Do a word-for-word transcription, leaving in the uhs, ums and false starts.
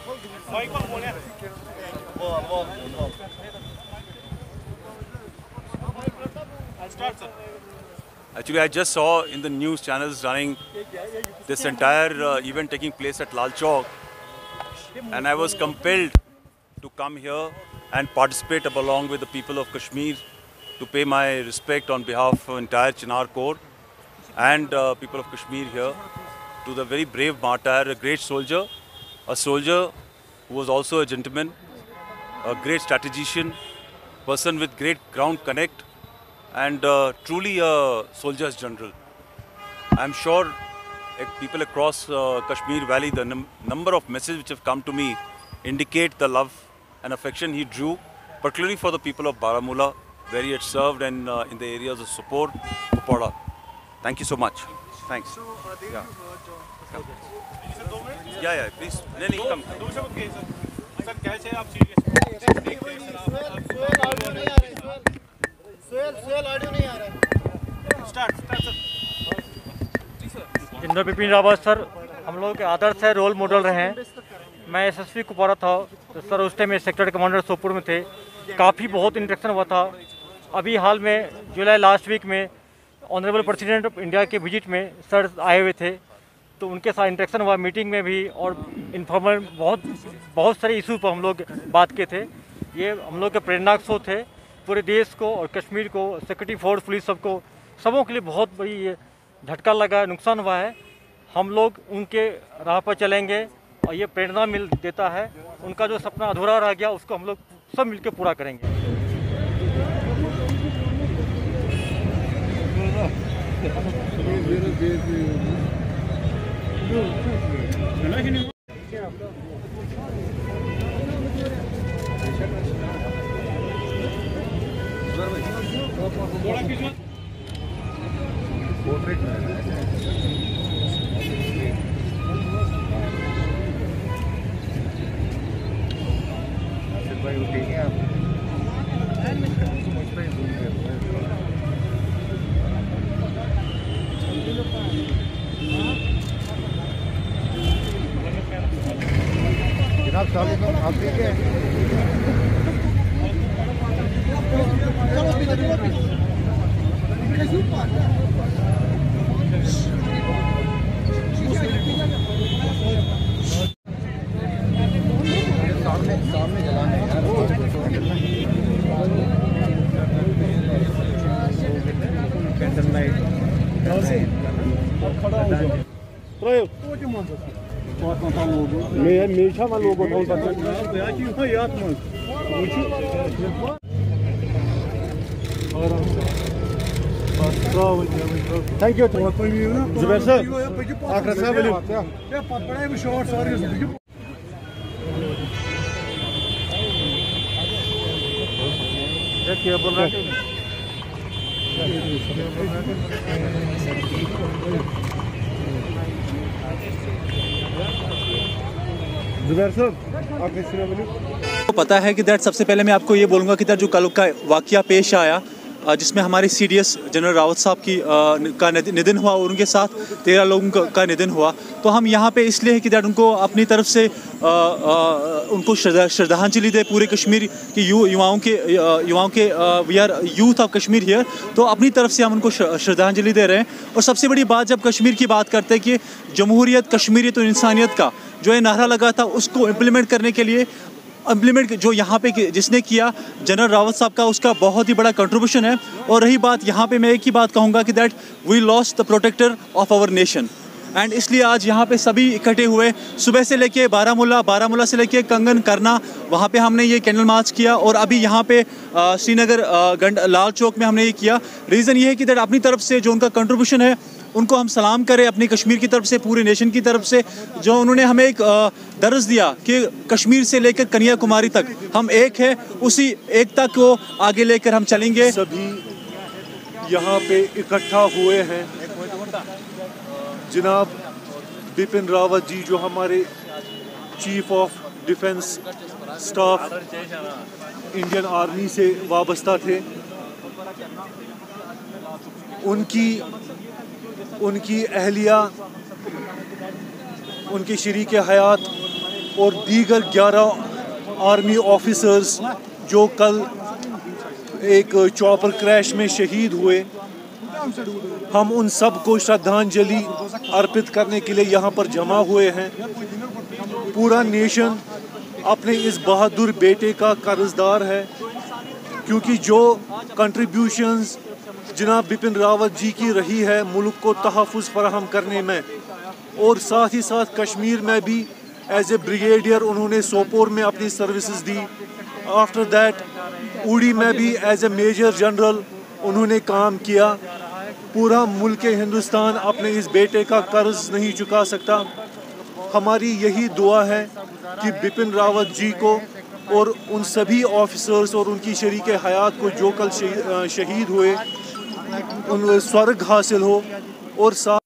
Actually, I just saw in the news channels running this entire uh, event taking place at Lal Chowk, and I was compelled to come here and participate along with the people of Kashmir to pay my respect on behalf of entire Chinar Corps and uh, people of Kashmir here to the very brave martyr, a great soldier, a soldier who was also a gentleman, a great strategician, person with great ground connect, and uh, truly a soldier's general. I'm sure uh, people across uh, Kashmir Valley, the num number of messages which have come to me indicate the love and affection he drew, particularly for the people of Baramulla, where he had served, and uh, in the areas of Sopore, Kupara. Thank you so much. Thanks. Yeah. Yeah, yeah, please. No, no, come. Sir, कैसे आप general Bipin Rawat sir हम लोग के आदर्श है, role model रहे हैं। मैं SSP Kupwara था तो सर उस टाइम सेक्टर कमांडर सोपुर में थे। काफ़ी बहुत इंटरेक्शन हुआ था। अभी हाल में जुलाई लास्ट वीक में ऑनरेबल प्रेसिडेंट ऑफ इंडिया के विजिट में सर आए हुए थे, तो उनके साथ इंटरेक्शन हुआ मीटिंग में भी, और इन्फॉर्मल बहुत बहुत सारे इशू पर हम लोग बात किए थे। ये हम लोग के प्रेरणाक शो थे पूरे देश को और कश्मीर को, सिक्योरिटी फोर्स, पुलिस सबको, सबों के लिए बहुत बड़ी ये झटका लगा, नुकसान हुआ है। हम लोग उनके राह पर चलेंगे और ये प्रेरणा मिल देता है। उनका जो सपना अधूरा रह गया उसको हम लोग सब मिलकर पूरा करेंगे। जनाब साहब आप ठीक है? सामने सामने जलाने कैंडल लाइट खड़ा मैं मेशा में लोगों को थैंक यू जुबैर सर आखिर साहब क्या बोल रहा है? तो पता है कि दैट सबसे पहले मैं आपको ये बोलूँगा कि दैट जो कल का वाक़या पेश आया जिसमें हमारे सीडीएस जनरल रावत साहब की आ, का निधन हुआ और उनके साथ तेरह लोगों का, का निधन हुआ, तो हम यहाँ पे इसलिए है कि दैट उनको अपनी तरफ से आ, आ, उनको श्रद्धांजलि दे पूरे कश्मीर की यु, युवाओं के युवाओं के we are youth of Kashmir here, तो अपनी तरफ से हम उनको श्रद्धांजलि दे रहे हैं। और सबसे बड़ी बात, जब कश्मीर की बात करते हैं कि जमहूरियत, कश्मीरियत और इंसानियत का जो ये नारा लगा था उसको इम्प्लीमेंट करने के लिए इम्प्लीमेंट जो यहाँ पे जिसने किया जनरल रावत साहब का, उसका बहुत ही बड़ा कंट्रीब्यूशन है। और रही बात यहाँ पे, मैं एक ही बात कहूँगा कि that we lost the protector of our nation, and इसलिए आज यहाँ पे सभी इकट्ठे हुए, सुबह से लेके बारामूला बारामूला से लेके कंगन करना, वहाँ पे हमने ये कैंडल मार्च किया, और अभी यहाँ पे श्रीनगर गंड लाल चौक में हमने ये किया। रीज़न ये है कि दैट अपनी तरफ से जो उनका कंट्रीब्यूशन है उनको हम सलाम करें, अपनी कश्मीर की तरफ से, पूरे नेशन की तरफ से, जो उन्होंने हमें एक दर्ज दिया कि कश्मीर से लेकर कन्याकुमारी तक हम एक है, उसी एकता को आगे लेकर हम चलेंगे। सभी यहाँ पे इकट्ठा हुए हैं। जनाब बिपिन रावत जी जो हमारे chief of defence staff Indian army से वाबस्ता थे, उनकी उनकी अहलिया, उनकी शरीक हयात और दीगर ग्यारह आर्मी ऑफिसर्स जो कल एक चॉपर क्रैश में शहीद हुए, हम उन सब को श्रद्धांजलि अर्पित करने के लिए यहाँ पर जमा हुए हैं। पूरा नेशन अपने इस बहादुर बेटे का कर्जदार है, क्योंकि जो कंट्रीब्यूशंस जनाब बिपिन रावत जी की रही है मुल्क को तहफ़्फ़ुज़ फराहम करने में, और साथ ही साथ कश्मीर में भी एज ए ब्रिगेडियर उन्होंने सोपोर में अपनी सर्विसेज दी। आफ्टर दैट उड़ी में भी एज ए मेजर जनरल उन्होंने काम किया। पूरा मुल्क हिंदुस्तान अपने इस बेटे का कर्ज नहीं चुका सकता। हमारी यही दुआ है कि बिपिन रावत जी को और उन सभी ऑफिसर्स और उनकी शरीक हयात को जो कल शहीद हुए उन स्वर्ग हासिल हो, और साथ